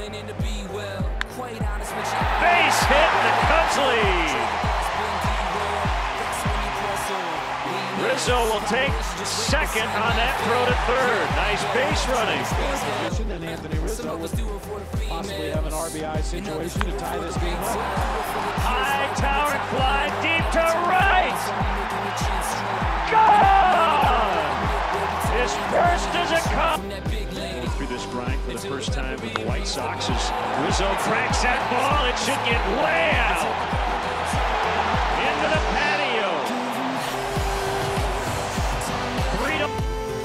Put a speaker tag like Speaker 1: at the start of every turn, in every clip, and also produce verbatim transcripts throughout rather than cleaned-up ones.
Speaker 1: Base hit, and the Cubs lead. Rizzo will take second on that throw to third. Nice base running.
Speaker 2: And Anthony Rizzo will possibly have an R B I situation to tie this game up.
Speaker 1: High tower fly deep to right. Gone! His first as a Cub. Through this grind for the first time with the White Sox as Rizzo cracks that ball. It should get way out. Into the patio. Three to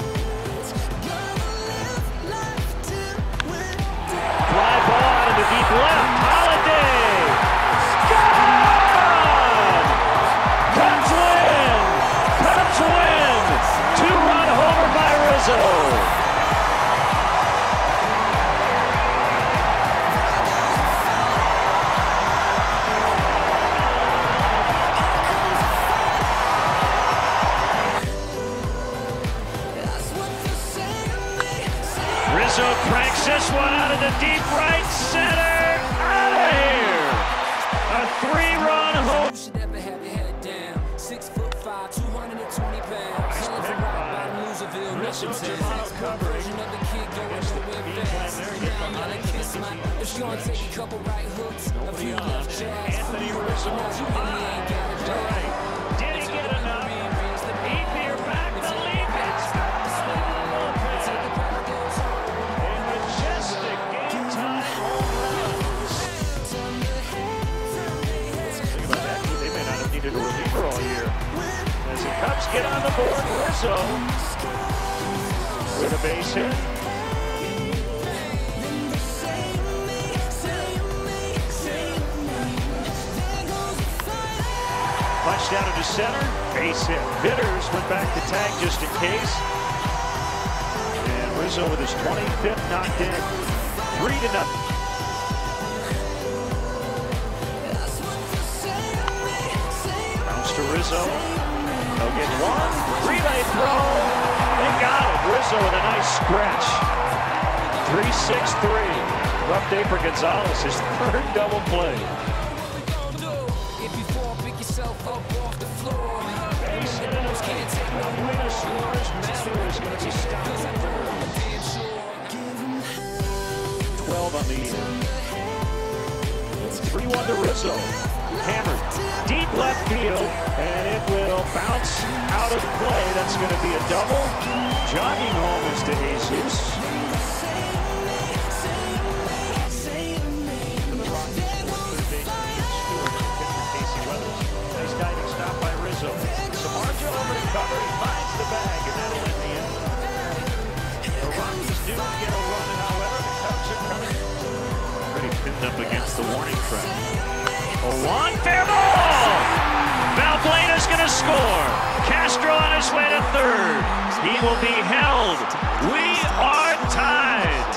Speaker 1: fly ball out into deep left. Holiday. Gone! Cubs win! Cubs win! Two-run homer by Rizzo. Rizzo cranks this one out of the deep right center. Out of here. A three-run home. Should never have your head down. Six foot five, two hundred twenty pounds. Hell of a rock bottom Louisville. Rizzo version of the kid going nowhere fast. Now y'all like kiss my. It's gonna take a couple right hooks, a few left jabs. Anthony Rizzo. All right. Did he get enough? Deep here back. The lead hits. A reliever all year. As the Cubs get on the board, Rizzo with a base hit. Punched down into center, base hit. Bitters went back to tag just in case. And Rizzo with his twenty-fifth knocked in. Three to nothing. To Rizzo, they'll get one, relay throw, they got it. Rizzo with a nice scratch. three six three, rough day for Gonzalez, his third double play. If you fall, pick yourself up off the floor. Base hit, can't take no winner scores. Matter is going to be stopped. twelve on the year. three one to Rizzo. Hammered deep left field, and it will bounce out of play. That's going to be a double. Jogging home is to Jesus. Nice diving stop by Rizzo. Samardzija over to cover. He finds the bag, and that'll end the inning. The Rockies do get a run, however, the Cubs are coming. Already pinned up against the warning track. Oh, one fair ball! Valblena's going to score. Castro on his way to third. He will be held. We are tied.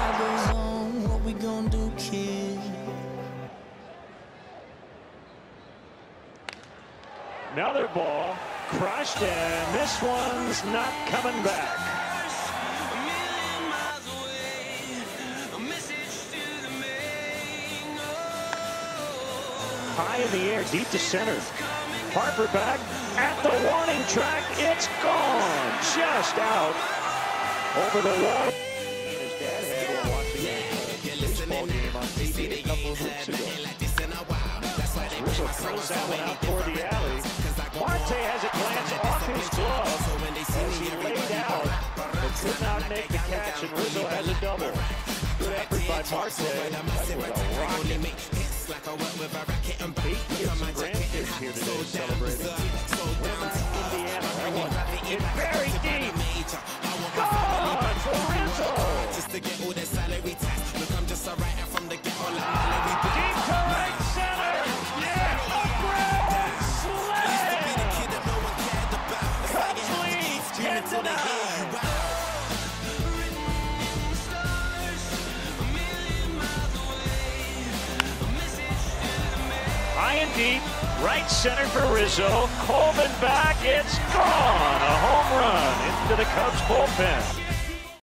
Speaker 1: Another ball crushed, and this one's not coming back. High in the air, deep to center. Harper back at the warning track. It's gone. Just out over the wall. His dad had one watching a baseball game on T V a couple of weeks ago. Rizzo throws that one out toward the alley. Marte has it glance off his glove as he laid out, but could not make the catch, and Rizzo has a double. Good effort by Marte. That was a rocket. Eight kids and grandkids here today celebrating. We're Indiana. That one is very deep. Gone for Rizzo. Deep to right center. Yeah, a grand slam. Cubs lead ten to nine. High and deep, right center for Rizzo. Colvin back, it's gone. A home run into the Cubs bullpen.